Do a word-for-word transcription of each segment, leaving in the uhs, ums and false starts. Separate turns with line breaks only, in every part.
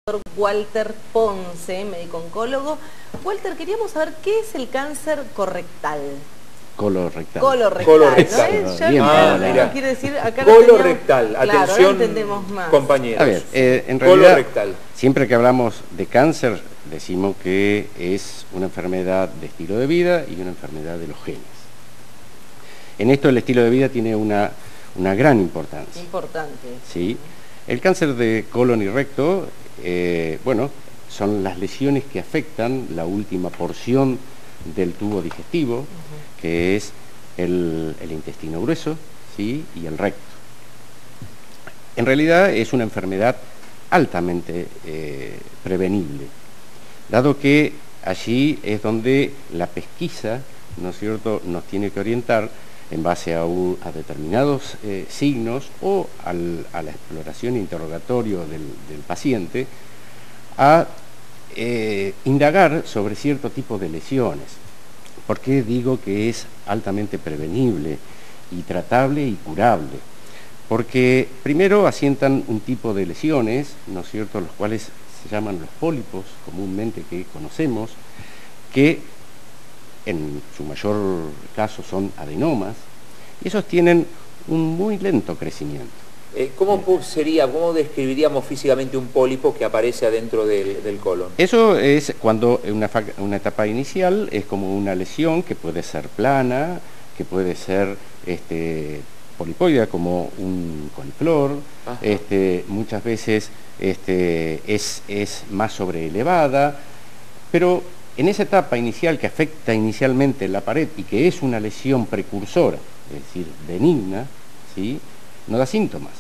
Walter Ponce, médico oncólogo. Walter, queríamos saber qué es el cáncer correctal.
Colorectal.
Colorectal,
Colorectal.
¿no es? Ya
Bien,
acá,
ah,
no quiere decir, acá lo
Colorectal,
teníamos, claro,
atención,
ahora entendemos más.
compañeros.
A ver, eh, en realidad,
Colorectal.
siempre que hablamos de cáncer, decimos que es una enfermedad de estilo de vida y una enfermedad de los genes. En esto el estilo de vida tiene una, una gran importancia.
Importante.
¿Sí? El cáncer de colon y recto, eh, bueno, son las lesiones que afectan la última porción del tubo digestivo, uh-huh. que es el, el intestino grueso, ¿sí? Y el recto. En realidad es una enfermedad altamente eh, prevenible, dado que allí es donde la pesquisa, ¿no es cierto?, nos tiene que orientar en base a, un, a determinados eh, signos o al, a la exploración e interrogatorio del, del paciente, a eh, indagar sobre cierto tipo de lesiones. ¿Por qué digo que es altamente prevenible y tratable y curable? Porque primero asientan un tipo de lesiones, ¿no es cierto?, los cuales se llaman los pólipos, comúnmente que conocemos, que en su mayor caso son adenomas, y esos tienen un muy lento crecimiento.
Eh, ¿Cómo sería, cómo describiríamos físicamente un pólipo que aparece adentro del, del colon?
Eso es cuando en una, una etapa inicial es como una lesión que puede ser plana, que puede ser este, polipoidea como un coliflor, este, muchas veces este, es, es más sobreelevada, pero en esa etapa inicial que afecta inicialmente la pared y que es una lesión precursora, es decir, benigna, ¿sí?, no da síntomas.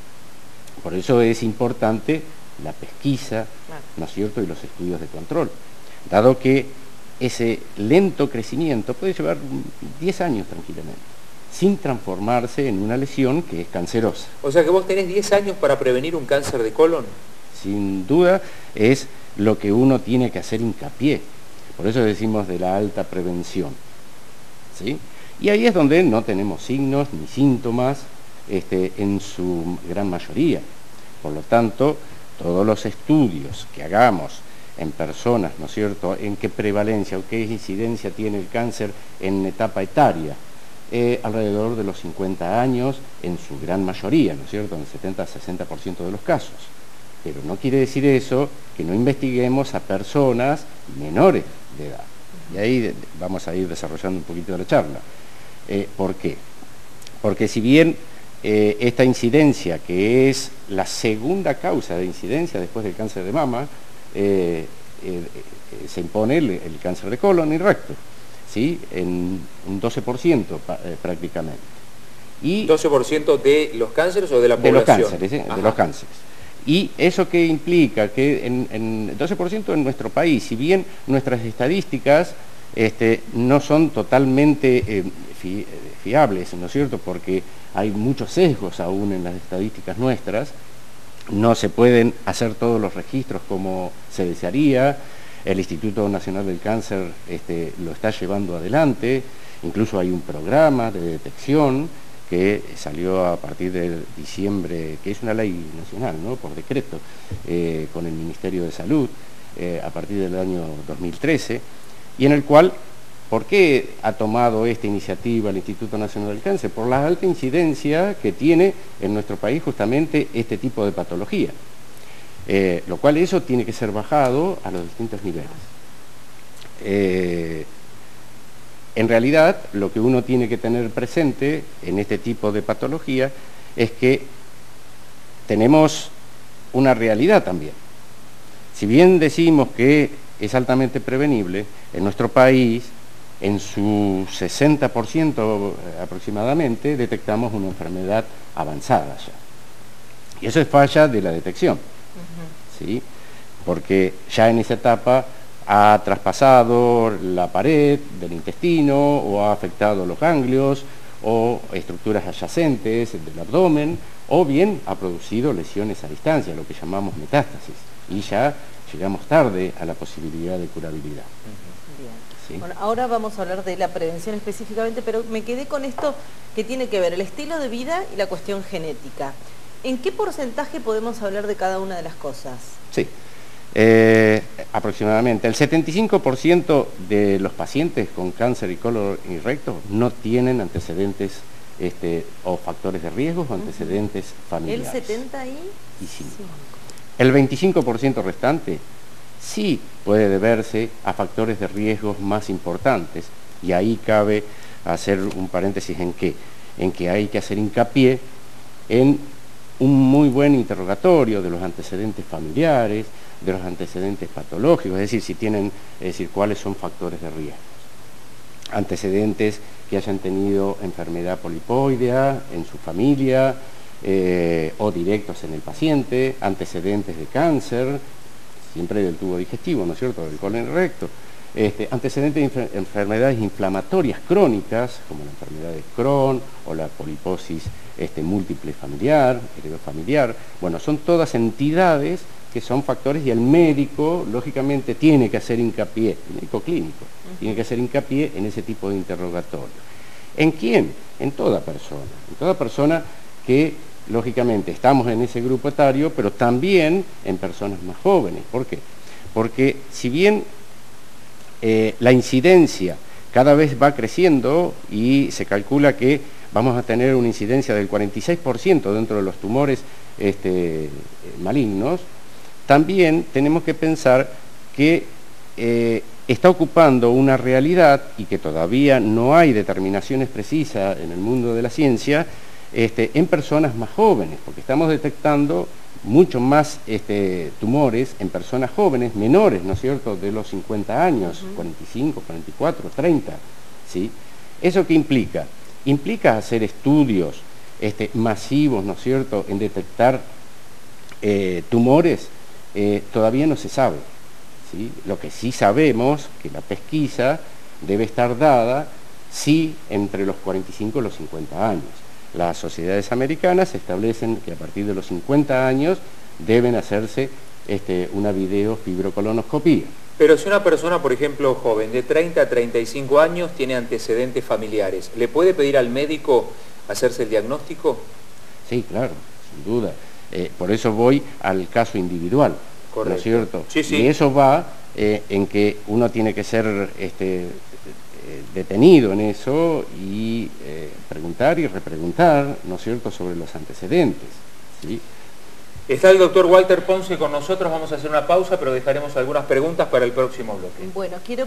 Por eso es importante la pesquisa, ¿no es cierto?, y los estudios de control, dado que ese lento crecimiento puede llevar diez años tranquilamente, sin transformarse en una lesión que es cancerosa.
O sea que vos tenés diez años para prevenir un cáncer de colon.
Sin duda es lo que uno tiene que hacer hincapié. Por eso decimos de la alta prevención, ¿sí? Y ahí es donde no tenemos signos ni síntomas este, en su gran mayoría. Por lo tanto, todos los estudios que hagamos en personas, ¿no es cierto?, en qué prevalencia o qué incidencia tiene el cáncer en etapa etaria, eh, alrededor de los cincuenta años en su gran mayoría, ¿no es cierto?, en el setenta a sesenta por ciento de los casos. Pero no quiere decir eso que no investiguemos a personas menores de edad. Y ahí vamos a ir desarrollando un poquito de la charla. Eh, ¿Por qué? Porque si bien eh, esta incidencia, que es la segunda causa de incidencia después del cáncer de mama, eh, eh, eh, se impone el, el cáncer de colon y recto, ¿sí?, en un doce por ciento eh, prácticamente. Y
¿doce por ciento de los cánceres o de la
población? De los cánceres, ¿eh? de los cánceres. Y eso que implica que en, en doce por ciento en nuestro país, si bien nuestras estadísticas este, no son totalmente eh, fi, fiables, ¿no es cierto?, porque hay muchos sesgos aún en las estadísticas nuestras, no se pueden hacer todos los registros como se desearía, el Instituto Nacional del Cáncer este, lo está llevando adelante, incluso hay un programa de detección que salió a partir de diciembre, que es una ley nacional, ¿no?, por decreto, eh, con el Ministerio de Salud, eh, a partir del año dos mil trece, y en el cual, ¿por qué ha tomado esta iniciativa el Instituto Nacional del Cáncer? Por la alta incidencia que tiene en nuestro país justamente este tipo de patología, eh, lo cual eso tiene que ser bajado a los distintos niveles. Eh, En realidad, lo que uno tiene que tener presente en este tipo de patología es que tenemos una realidad también. Si bien decimos que es altamente prevenible, en nuestro país, en su sesenta por ciento aproximadamente, detectamos una enfermedad avanzada ya. Y eso es falla de la detección, uh-huh. ¿sí? Porque ya en esa etapa ha traspasado la pared del intestino o ha afectado los ganglios o estructuras adyacentes del abdomen, o bien ha producido lesiones a distancia, lo que llamamos metástasis, y ya llegamos tarde a la posibilidad de curabilidad.
Bien.
¿Sí?
Bueno, ahora vamos a hablar de la prevención específicamente, pero me quedé con esto que tiene que ver el estilo de vida y la cuestión genética. ¿En qué porcentaje podemos hablar de cada una de las cosas?
Sí. Eh, aproximadamente. El setenta y cinco por ciento de los pacientes con cáncer y colon y recto no tienen antecedentes este, o factores de riesgo o antecedentes familiares.
El setenta y
cinco. El veinticinco por ciento restante sí puede deberse a factores de riesgos más importantes, y ahí cabe hacer un paréntesis en que, en que hay que hacer hincapié en un muy buen interrogatorio de los antecedentes familiares, de los antecedentes patológicos, es decir, si tienen, es decir, cuáles son factores de riesgo. Antecedentes que hayan tenido enfermedad polipoidea en su familia eh, o directos en el paciente, antecedentes de cáncer, siempre del tubo digestivo, ¿no es cierto?, del colon y recto, este, antecedentes de enfermedades inflamatorias crónicas, como la enfermedad de Crohn o la poliposis este, múltiple familiar, heredofamiliar. Bueno, son todas entidades que son factores, y el médico, lógicamente, tiene que hacer hincapié, el médico clínico, uh-huh. tiene que hacer hincapié en ese tipo de interrogatorio. ¿En quién? En toda persona, en toda persona que, lógicamente, estamos en ese grupo etario, pero también en personas más jóvenes. ¿Por qué? Porque si bien eh, la incidencia cada vez va creciendo y se calcula que vamos a tener una incidencia del cuarenta y seis por ciento dentro de los tumores este, malignos, también tenemos que pensar que eh, está ocupando una realidad, y que todavía no hay determinaciones precisas en el mundo de la ciencia, este, en personas más jóvenes, porque estamos detectando mucho más este, tumores en personas jóvenes, menores, ¿no es cierto?, de los cincuenta años, uh-huh. cuarenta y cinco, cuarenta y cuatro, treinta, ¿sí? ¿Eso qué implica? Implica hacer estudios este, masivos, ¿no es cierto?, en detectar eh, tumores. Eh, todavía no se sabe, ¿sí? Lo que sí sabemos, que la pesquisa debe estar dada, sí, entre los cuarenta y cinco y los cincuenta años. Las sociedades americanas establecen que a partir de los cincuenta años deben hacerse este, una videofibrocolonoscopía.
Pero si una persona, por ejemplo, joven, de treinta a treinta y cinco años, tiene antecedentes familiares, ¿le puede pedir al médico hacerse el diagnóstico?
Sí, claro, sin duda. Eh, por eso voy al caso individual, correcto, ¿no es cierto?
Sí, sí.
Y eso va eh, en que uno tiene que ser este, eh, detenido en eso y eh, preguntar y repreguntar, ¿no es cierto?, sobre los antecedentes, ¿sí?
Está el doctor Walter Ponce con nosotros, vamos a hacer una pausa, pero dejaremos algunas preguntas para el próximo bloque.
Bueno, quiero...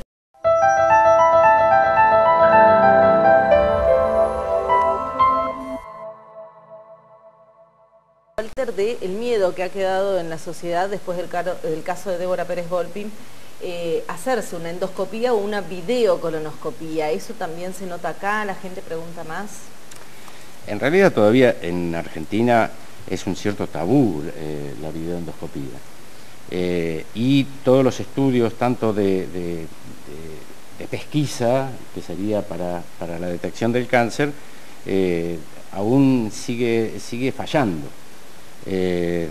Walter, de el miedo que ha quedado en la sociedad después del, caro, del caso de Débora Pérez Volpin, eh, hacerse una endoscopía o una videocolonoscopía. ¿Eso también se nota acá? ¿La gente pregunta más?
En realidad todavía en Argentina es un cierto tabú eh, la videoendoscopía. Eh, y todos los estudios, tanto de, de, de, de pesquisa, que sería para, para la detección del cáncer, eh, aún sigue, sigue fallando. Eh,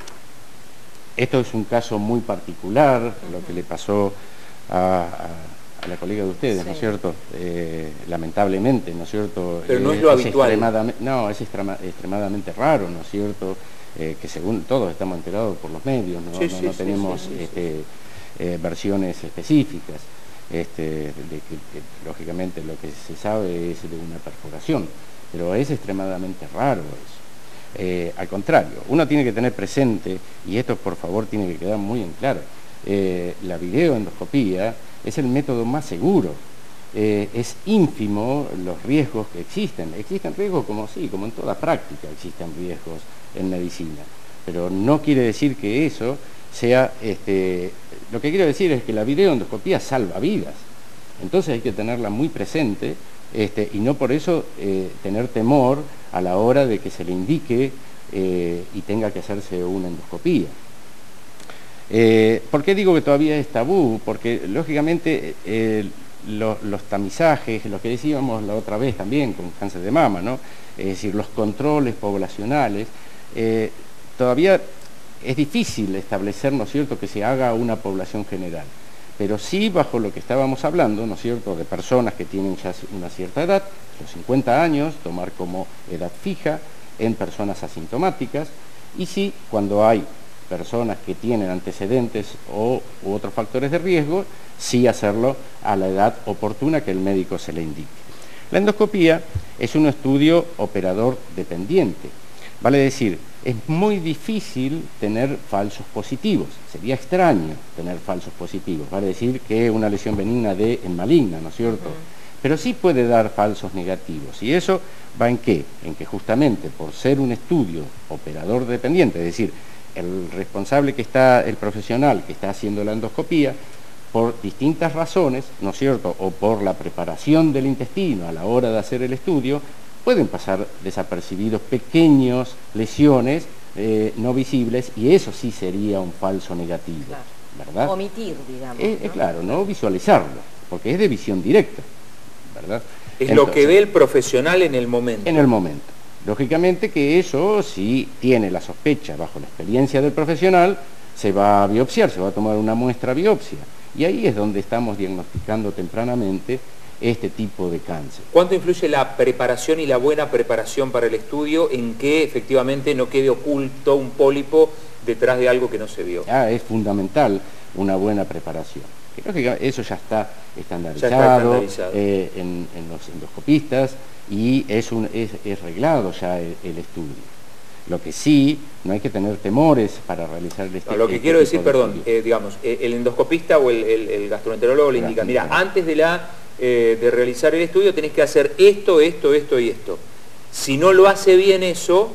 esto es un caso muy particular, uh-huh. lo que le pasó a, a, a la colega de ustedes, sí. ¿no es cierto? Eh, lamentablemente, ¿no es cierto?
Pero no eh, es lo es habitual.
Extremadamente, no, es extrema, extremadamente raro, ¿no es cierto? Eh, que según todos estamos enterados por los medios, no,
sí,
no,
sí,
no
sí,
tenemos
sí, sí,
este, sí. Eh, versiones específicas. Este, de que, que, lógicamente lo que se sabe es de una perforación, pero es extremadamente raro eso. Eh, al contrario, uno tiene que tener presente, y esto por favor tiene que quedar muy en claro, eh, la videoendoscopía es el método más seguro. Eh, es ínfimo los riesgos que existen. Existen riesgos como sí, como en toda práctica existen riesgos en medicina, pero no quiere decir que eso sea, este, lo que quiero decir es que la videoendoscopía salva vidas, entonces hay que tenerla muy presente, este, y no por eso eh, tener temor a la hora de que se le indique eh, y tenga que hacerse una endoscopía. Eh, ¿Por qué digo que todavía es tabú? Porque lógicamente eh, lo, los tamizajes, lo que decíamos la otra vez también con cáncer de mama, ¿no? Es decir, los controles poblacionales, eh, todavía es difícil establecer, ¿no es cierto?, que se haga una población general, pero sí bajo lo que estábamos hablando, ¿no es cierto?, de personas que tienen ya una cierta edad, los cincuenta años, tomar como edad fija en personas asintomáticas, y sí, cuando hay personas que tienen antecedentes o u otros factores de riesgo, sí hacerlo a la edad oportuna que el médico se le indique. La endoscopía es un estudio operador dependiente, vale decir, es muy difícil tener falsos positivos, sería extraño tener falsos positivos, vale decir que una lesión benigna dé en maligna, ¿no es cierto? Uh-huh. Pero sí puede dar falsos negativos, y eso va en qué? En que justamente por ser un estudio operador dependiente, es decir, el responsable que está, el profesional que está haciendo la endoscopía, por distintas razones, ¿no es cierto?, o por la preparación del intestino a la hora de hacer el estudio, pueden pasar desapercibidos pequeños lesiones eh, no visibles, y eso sí sería un falso negativo, claro. ¿Verdad?
Omitir, digamos.
Es,
¿no?
es claro, no visualizarlo, porque es de visión directa, ¿verdad?
Es Entonces, lo que ve el profesional en el momento.
En el momento. Lógicamente que eso, si tiene la sospecha bajo la experiencia del profesional, se va a biopsiar, se va a tomar una muestra biopsia. Y ahí es donde estamos diagnosticando tempranamente este tipo de cáncer.
¿Cuánto influye la preparación y la buena preparación para el estudio en que efectivamente no quede oculto un pólipo detrás de algo que no se vio?
Ah, es fundamental una buena preparación. Creo que eso ya está estandarizado,
ya está estandarizado.
Eh, en, en los endoscopistas, y es, un, es, es reglado ya el, el estudio. Lo que sí, no hay que tener temores para realizar el estudio.
No, lo que
este
quiero decir,
de
perdón, eh, digamos, eh, el endoscopista o el, el, el gastroenterólogo le indica, mira, antes de, la, eh, de realizar el estudio tenés que hacer esto, esto, esto y esto. Si no lo hace bien eso,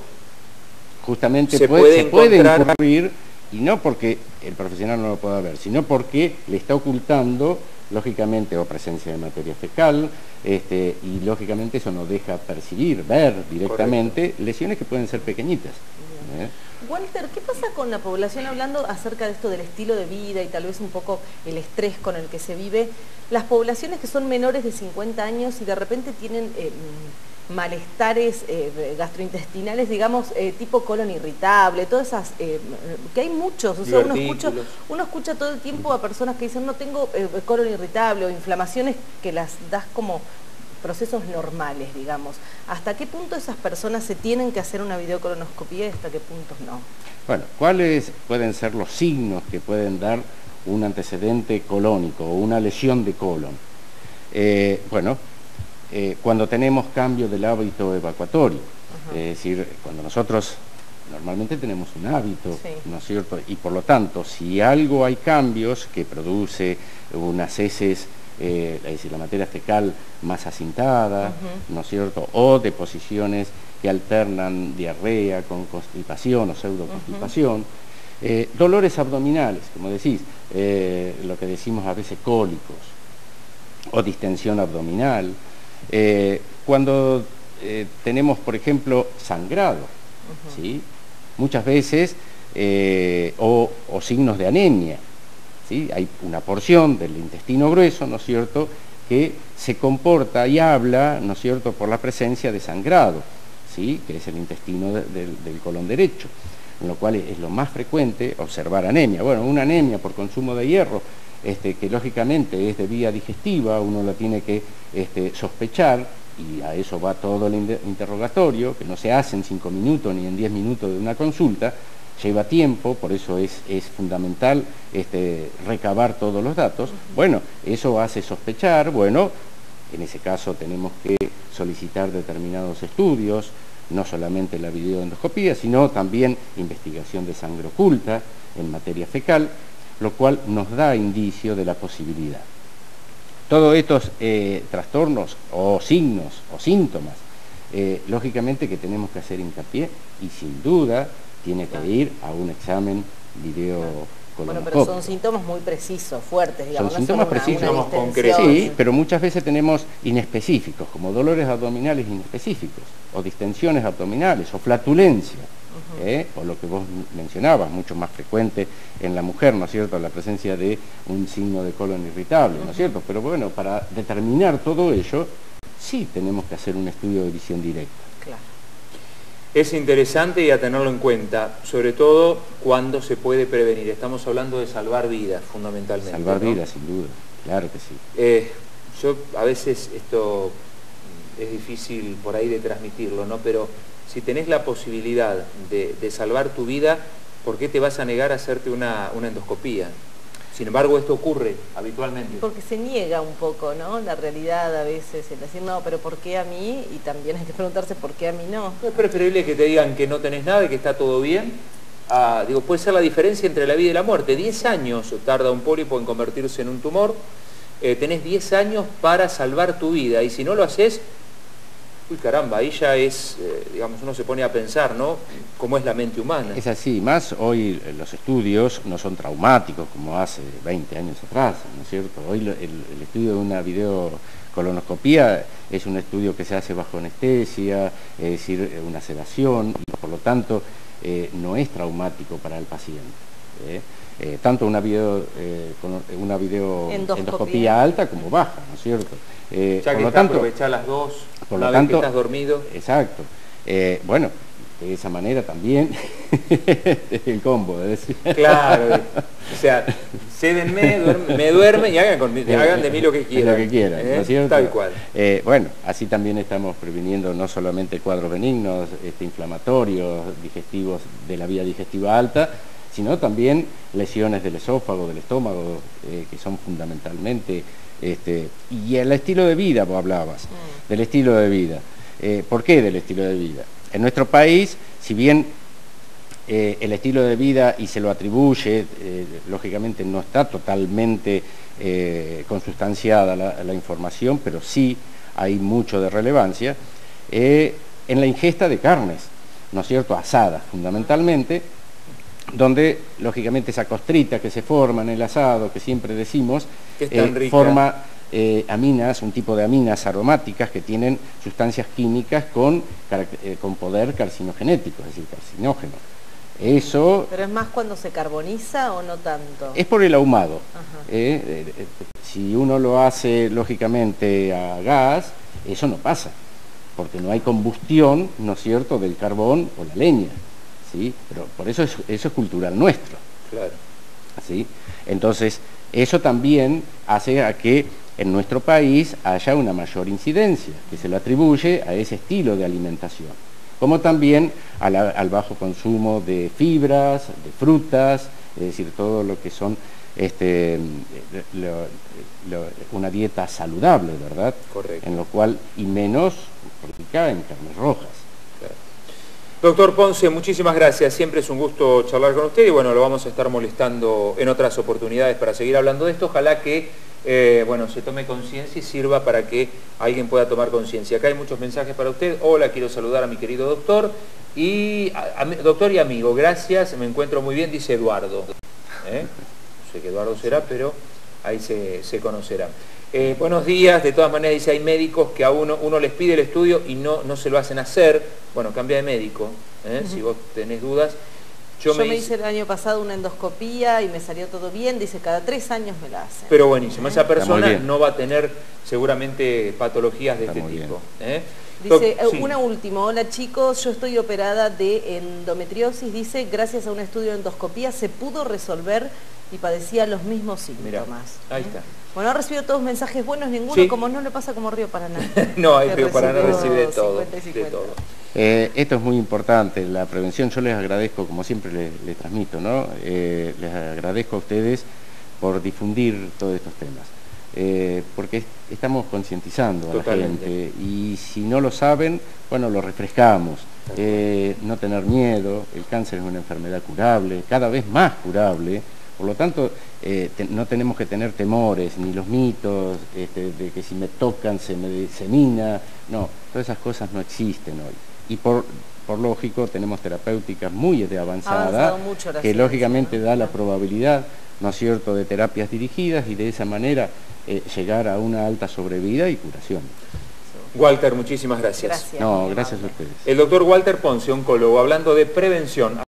justamente
se
puede,
puede,
se
encontrar...
puede incurrir, y no porque el profesional no lo pueda ver, sino porque le está ocultando, lógicamente, o presencia de materia fecal, este, y lógicamente eso no deja percibir, ver directamente, correcto, lesiones que pueden ser pequeñitas. ¿Eh?
Walter, ¿qué pasa con la población, hablando acerca de esto del estilo de vida y tal vez un poco el estrés con el que se vive? Las poblaciones que son menores de cincuenta años y de repente tienen eh, malestares eh, gastrointestinales, digamos, eh, tipo colon irritable, todas esas, eh, que hay muchos, o sea, uno escucha, uno escucha todo el tiempo a personas que dicen no tengo eh, colon irritable o inflamaciones que las das como procesos normales, digamos. ¿Hasta qué punto esas personas se tienen que hacer una videocolonoscopía y hasta qué puntos no?
Bueno, ¿cuáles pueden ser los signos que pueden dar un antecedente colónico o una lesión de colon? Eh, bueno, eh, cuando tenemos cambio del hábito evacuatorio, uh-huh, es decir, cuando nosotros normalmente tenemos un hábito, sí, ¿no es cierto? Y por lo tanto, si algo hay cambios que produce unas heces, Eh, es decir, la materia fecal más acintada, uh-huh, ¿no es cierto? O deposiciones que alternan diarrea con constipación o pseudoconstipación, uh-huh, eh, dolores abdominales, como decís, eh, lo que decimos a veces cólicos, o distensión abdominal, eh, cuando eh, tenemos, por ejemplo, sangrado, uh-huh, ¿sí? Muchas veces, eh, o, o signos de anemia. ¿Sí? Hay una porción del intestino grueso, ¿no es cierto?, que se comporta y habla, ¿no es cierto?, por la presencia de sangrado, ¿sí?, que es el intestino de, de, del colon derecho, en lo cual es lo más frecuente observar anemia. Bueno, una anemia por consumo de hierro, este, que lógicamente es de vía digestiva, uno la tiene que este, sospechar, y a eso va todo el interrogatorio, que no se hace en cinco minutos ni en diez minutos de una consulta, lleva tiempo, por eso es, es fundamental este, recabar todos los datos. Bueno, eso hace sospechar, bueno, en ese caso tenemos que solicitar determinados estudios, no solamente la videoendoscopía, sino también investigación de sangre oculta en materia fecal, lo cual nos da indicio de la posibilidad. Todos estos eh, trastornos o signos o síntomas, eh, lógicamente que tenemos que hacer hincapié, y sin duda tiene que ir a un examen videocolonoscópico.
Bueno, pero son síntomas muy precisos, fuertes, digamos.
Son síntomas
no son
precisos,
una, una
concretos. Sí, pero muchas veces tenemos inespecíficos, como dolores abdominales inespecíficos, o distensiones abdominales, o flatulencia, uh-huh, ¿eh? O lo que vos mencionabas, mucho más frecuente en la mujer, ¿no es cierto?, la presencia de un signo de colon irritable, ¿no es cierto? Pero bueno, para determinar todo ello, sí tenemos que hacer un estudio de visión directa.
Claro.
Es interesante y a tenerlo en cuenta, sobre todo cuando se puede prevenir. Estamos hablando de salvar vidas, fundamentalmente.
Salvar
¿no?
vidas, sin duda, claro que sí.
Eh, yo a veces esto es difícil por ahí de transmitirlo, ¿no? Pero si tenés la posibilidad de, de salvar tu vida, ¿por qué te vas a negar a hacerte una, una endoscopía? Sin embargo, esto ocurre habitualmente.
Porque se niega un poco, ¿no? La realidad a veces, el decir, no, pero ¿por qué a mí? Y también hay que preguntarse por qué a mí no.
¿No es preferible que te digan que no tenés nada y que está todo bien? Ah, digo, puede ser la diferencia entre la vida y la muerte. diez años tarda un pólipo en convertirse en un tumor. Eh, tenés diez años para salvar tu vida. Y si no lo haces, uy caramba, ahí ya es, eh, digamos, uno se pone a pensar, ¿no? Cómo es la mente humana.
Es así, más hoy los estudios no son traumáticos como hace veinte años atrás, ¿no es cierto? Hoy el, el estudio de una videocolonoscopía es un estudio que se hace bajo anestesia, es decir, una sedación, y por lo tanto eh, no es traumático para el paciente. ¿eh? Eh, tanto una video, eh, una video
endoscopía.
endoscopía alta como baja, ¿no es cierto? Eh,
ya que
por lo
está,
tanto,
aprovechar las dos,
por
una
lo
vez
tanto,
que estás dormido.
Exacto. Eh, bueno, de esa manera también el combo, es decir.
Claro, o sea, cédenme, duerme, me duerme y hagan, con, hagan de mí lo que quieran.
Lo que quieran,
¿eh?
¿no es cierto?
Tal cual.
Eh, bueno, así también estamos previniendo no solamente cuadros benignos, este, inflamatorios, digestivos de la vía digestiva alta, sino también lesiones del esófago, del estómago, eh, que son fundamentalmente... Este, y el estilo de vida, vos hablabas, mm. del estilo de vida. Eh, ¿Por qué del estilo de vida? En nuestro país, si bien eh, el estilo de vida, y se lo atribuye, eh, lógicamente no está totalmente eh, consustanciada la, la información, pero sí hay mucho de relevancia, eh, en la ingesta de carnes, ¿no es cierto?, asadas fundamentalmente, donde lógicamente esa costrita que se forma en el asado, que siempre decimos, eh, forma eh, aminas, un tipo de aminas aromáticas que tienen sustancias químicas con, eh, con poder carcinogenético, es decir, carcinógeno. Eso...
¿Pero es más cuando se carboniza o no tanto?
Es por el ahumado. Eh, eh, eh, si uno lo hace lógicamente a gas, eso no pasa, porque no hay combustión, ¿no es cierto?, del carbón o la leña. ¿Sí? Pero por eso es, eso es cultural nuestro.
Claro.
¿Sí? Entonces, eso también hace a que en nuestro país haya una mayor incidencia, que se lo atribuye a ese estilo de alimentación, como también a la, al bajo consumo de fibras, de frutas, es decir, todo lo que son este, lo, lo, una dieta saludable, ¿verdad?
Correcto.
En lo cual, y menos rica en carnes rojas.
Doctor Ponce, muchísimas gracias, siempre es un gusto charlar con usted y bueno, lo vamos a estar molestando en otras oportunidades para seguir hablando de esto, ojalá que eh, bueno, se tome conciencia y sirva para que alguien pueda tomar conciencia. Acá hay muchos mensajes para usted. Hola, quiero saludar a mi querido doctor y a, a, doctor y amigo, gracias, me encuentro muy bien, dice Eduardo. ¿Eh? No sé qué Eduardo será, pero ahí se, se conocerá. Eh, buenos días, de todas maneras dice, hay médicos que a uno, uno les pide el estudio y no, no se lo hacen hacer. Bueno, cambia de médico, ¿eh? Uh-huh. Si vos tenés dudas.
Yo, Yo me, me hice el año pasado una endoscopía y me salió todo bien, dice, cada tres años me la hacen.
Pero buenísimo, ¿eh? Esa persona no va a tener seguramente patologías de Está este tipo. ¿eh?
Dice, sí. Una última, hola chicos, yo estoy operada de endometriosis, dice, gracias a un estudio de endoscopía se pudo resolver y padecía los mismos síntomas.
Mirá, ahí está.
Bueno, ha recibido todos mensajes buenos, ninguno
sí.
como no le pasa como Río Paraná.
No, hay Río Paraná recibe de todo. cincuenta y cincuenta. De todo.
Eh, esto es muy importante, la prevención, yo les agradezco, como siempre les, les transmito, ¿no? Eh, les agradezco a ustedes por difundir todos estos temas, eh, porque estamos concientizando a Totalmente. la gente, y si no lo saben, bueno, lo refrescamos, eh, no tener miedo, el cáncer es una enfermedad curable, cada vez más curable. Por lo tanto, eh, te, no tenemos que tener temores, ni los mitos este, de que si me tocan se me disemina. No, todas esas cosas no existen hoy. Y por, por lógico, tenemos terapéuticas muy de avanzada, mucho, que lógicamente da la probabilidad, ¿no es cierto?, de terapias dirigidas y de esa manera eh, llegar a una alta sobrevida y curación.
Walter, muchísimas gracias.
Gracias.
No, gracias a ustedes.
El doctor Walter Ponce, oncólogo, hablando de prevención.